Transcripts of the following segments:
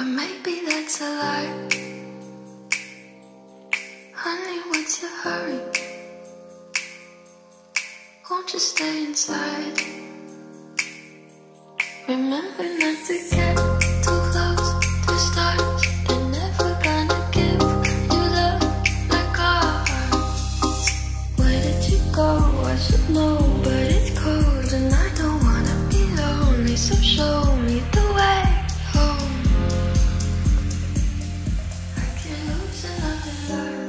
but maybe that's a lie. Honey, what's your hurry? Won't you stay inside? Remember not to get too close to stars. They're never gonna give you love like ours. Where did you go? I should know, but it's cold and I don't wanna be lonely. So show me the way home. I can't lose another life.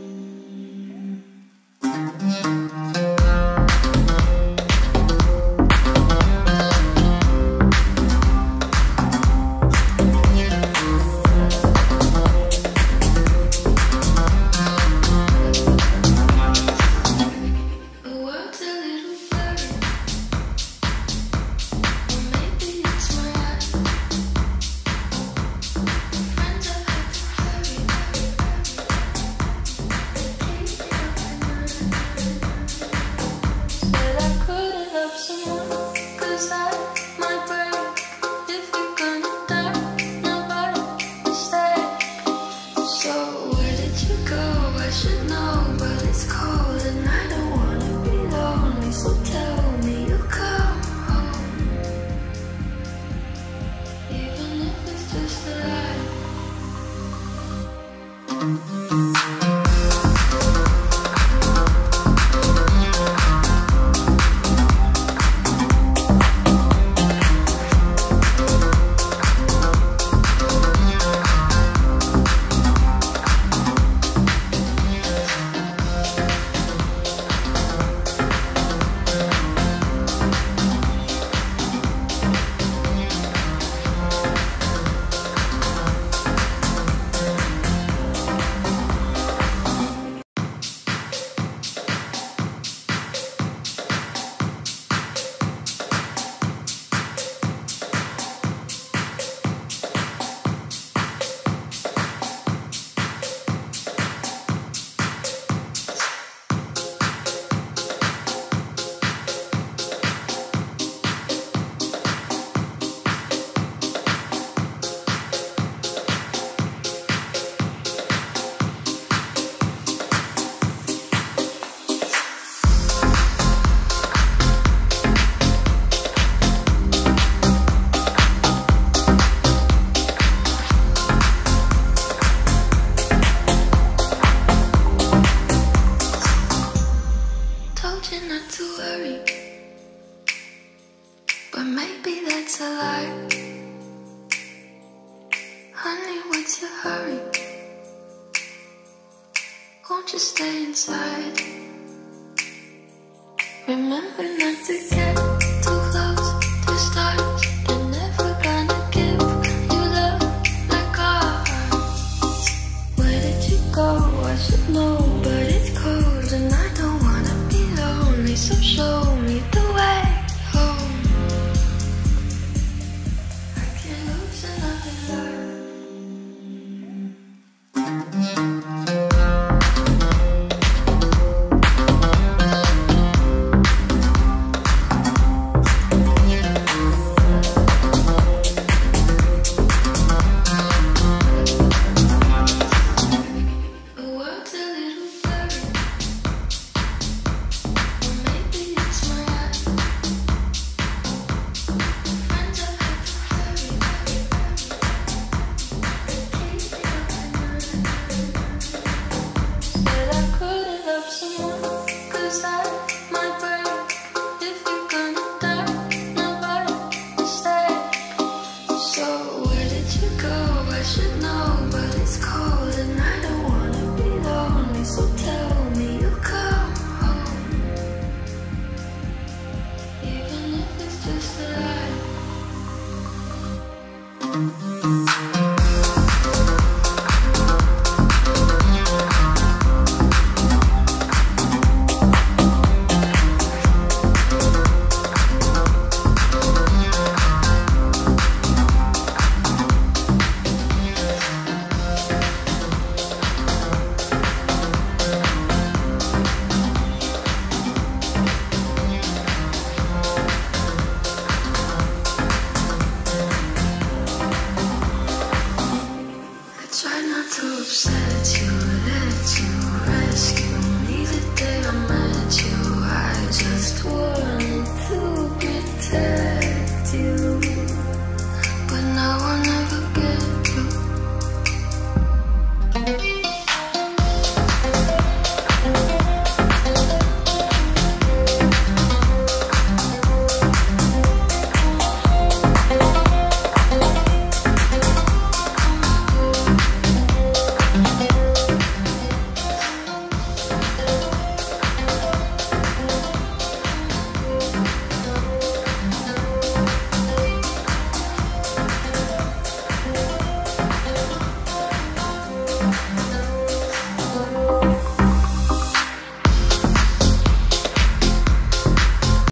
Won't you stay inside? Remember not to get too close to stars. They're never gonna give you love like ours. Where did you go? I should know, but it's cold and I don't wanna be lonely. So show me the